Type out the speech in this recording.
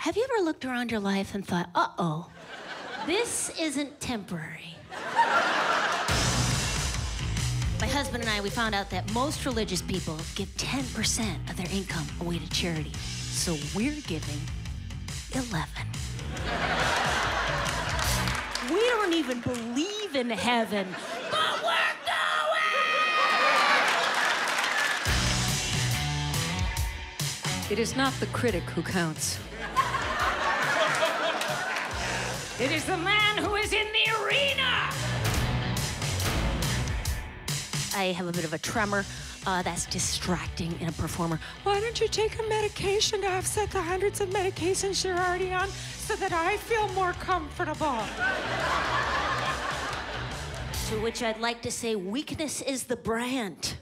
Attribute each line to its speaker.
Speaker 1: Have you ever looked around your life and thought, uh-oh, this isn't temporary? My husband and I, we found out that most religious people give 10% of their income away to charity. So we're giving 11. We don't even believe in heaven, but we're going!
Speaker 2: It is not the critic who counts.
Speaker 1: It is the man who is in the arena! I have a bit of a tremor. That's distracting in a performer.
Speaker 3: Why don't you take a medication to offset the hundreds of medications you're already on so that I feel more comfortable?
Speaker 1: To which I'd like to say, weakness is the brand.